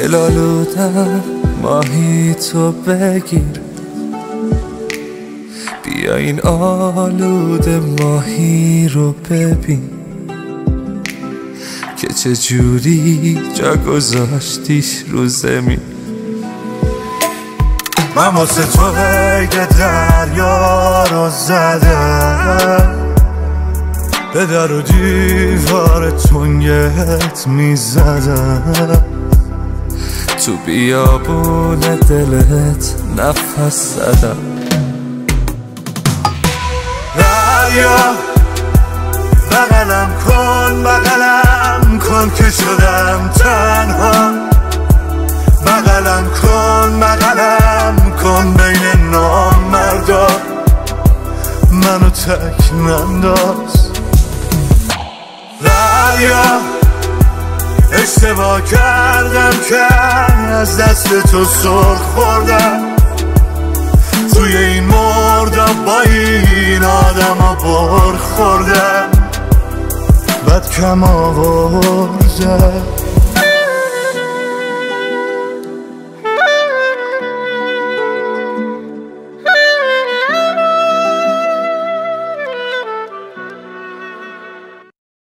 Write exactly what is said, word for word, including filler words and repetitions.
دلالودم ماهی تو بگیر، بیا این آلوده ماهی رو ببین که چه جوری جا گذاشتیش رو زمین. من واسه تو قید دریا رو زدم، به در و دیوار تنگت میزدم، تو بیابون دلت نفس زدم. دریا بغلم کن بغلم کن که شدم تنها، بغلم کن بغلم کن بین نامردا، منو تک ننداز. دریا اشتباه کردم که از دست تو سرخ خوردم، توی این مردم با این آدم ها بر خوردم، بد کم آوردم.